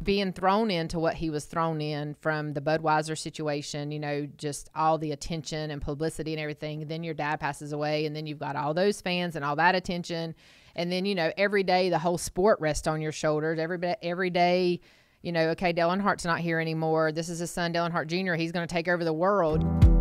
being thrown into what he was thrown in from the Budweiser situation, you know, just all the attention and publicity and everything. Then your dad passes away, and then you've got all those fans and all that attention. And then, you know, every day the whole sport rests on your shoulders. Every day, you know, okay, Dale Earnhardt's not here anymore. This is his son, Dale Earnhardt Jr. He's going to take over the world.